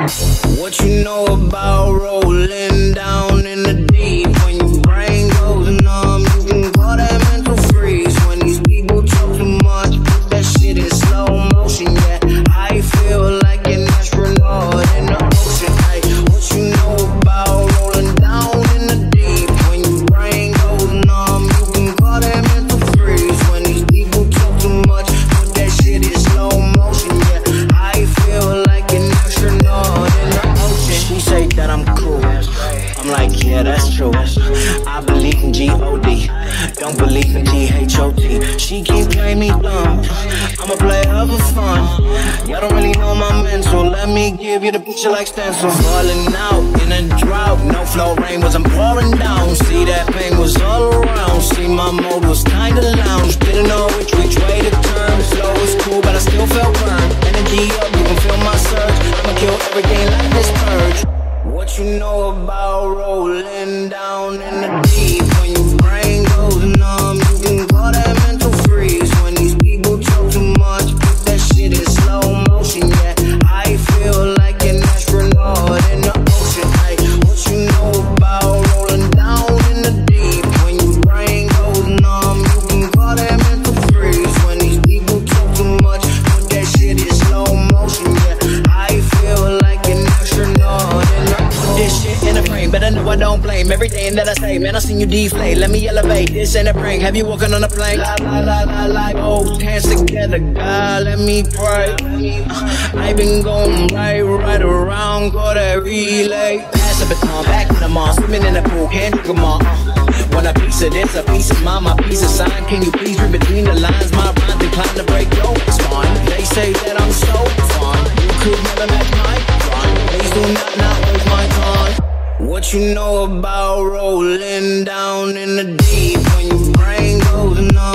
What you know about rolling down in the deep? When your brain goes numb, you can call that mental freeze. When these people talk too much, put that shit in slow motion. Yeah, I feel like an astronaut in the ocean. Hey, what you know about rolling down in the deep? When your brain goes numb, you can call that mental freeze. When these people talk too much, put that shit in slow motion. Yeah, I feel like an astronaut in the ocean. She say that I'm cool, I'm like, yeah, that's true. I believe in G-O-D, don't believe in G-H-O-T. She keep playing me dumb, I'm a player for fun. Y'all don't really know my mental, let me give you the picture like stencil. Falling out in a drought, no flow rain wasn't pouring down. See, that pain was all around, see, my mode was kinda lounge. Didn't know which way to turn, slow was cool but I still felt burned. Energy up, you can feel my surge, I'ma kill everything like this purge. What you know about rolling down in the deep? When your brain goes numb, you can call that mental freeze. When these people talk too much, put that shit in slow motion. Yeah, I feel like an astronaut in the ocean. Hey, what you know about rolling down in the deep? When your brain goes numb, you can call that mental freeze. When these people talk too much, put that shit in slow motion. Yeah, I feel like an astronaut in the ocean. This shit in a frame, but I know I don't blame everything that I say. Man, I seen you deflate, let me elevate. This ain't a prank, have you walking on a plane? La la la la la, both hands together, God, let me pray. I been going right around, call that relay. Pass the baton, back to the mall, swimming in the pool, can't drink them all. Want a piece of this, a piece of mine, my piece of sign. Can you please read between the lines? My rhymes inclined to break your spine. They say that I'm so fun, you could never match my fun. Please do not waste my time. What you know about rolling down in the deep? When your brain goes numb,